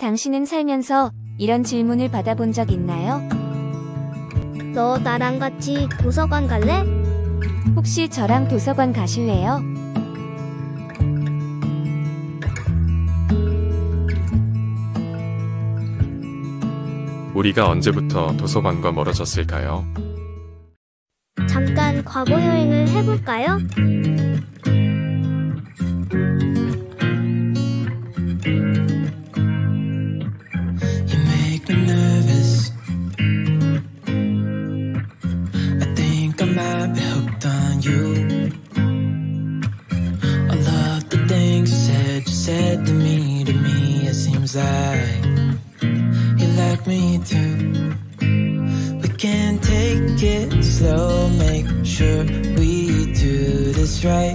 당신은 살면서 이런 질문을 받아본 적 있나요? 너 나랑 같이 도서관 갈래? 혹시 저랑 도서관 가실래요? 우리가 언제부터 도서관과 멀어졌을까요? 잠깐 과거 여행을 해볼까요? You make me nervous. I think I might be hooked on you. All of the things you said to me, it seems like you like me too. We can take it slow, make sure we do this right.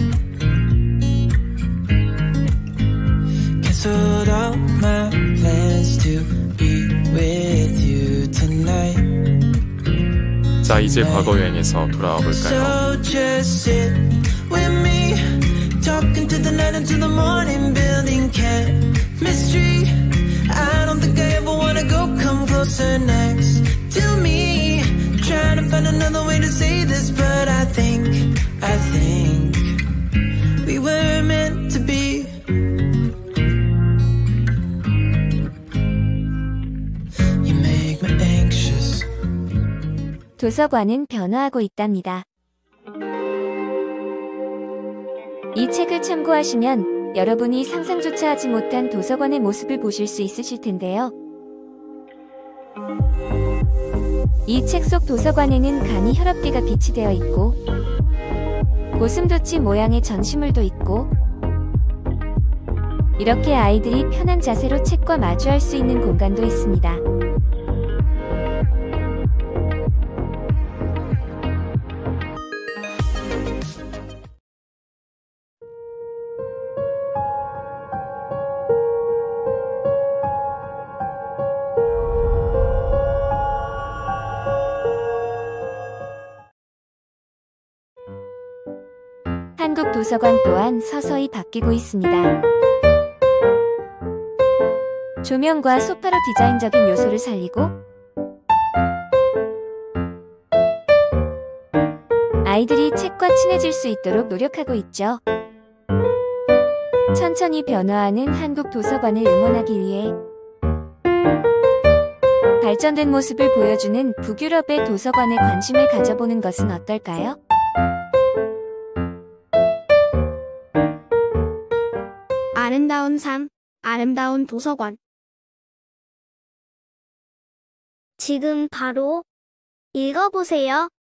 Canceled all my plans to be with you tonight. 자, 이제 과거 여행에서 돌아와 볼까요? So just sit with me, talking to the night until the morning, building chemistry. I don't think I ever wanna go, come closer next to me. Trying to find another way to say this, but I think we were meant to be. You make me anxious. 도서관은 변화하고 있답니다. 이 책을 참고하시면 여러분이 상상조차 하지 못한 도서관의 모습을 보실 수 있으실 텐데요. 이 책 속 도서관에는 간이 혈압계가 비치되어 있고 고슴도치 모양의 전시물도 있고 이렇게 아이들이 편한 자세로 책과 마주할 수 있는 공간도 있습니다. 한국 도서관 또한 서서히 바뀌고 있습니다. 조명과 소파로 디자인적인 요소를 살리고 아이들이 책과 친해질 수 있도록 노력하고 있죠. 천천히 변화하는 한국 도서관을 응원하기 위해 발전된 모습을 보여주는 북유럽의 도서관에 관심을 가져보는 것은 어떨까요? 아름다운 삶, 아름다운 도서관. 지금 바로 읽어보세요.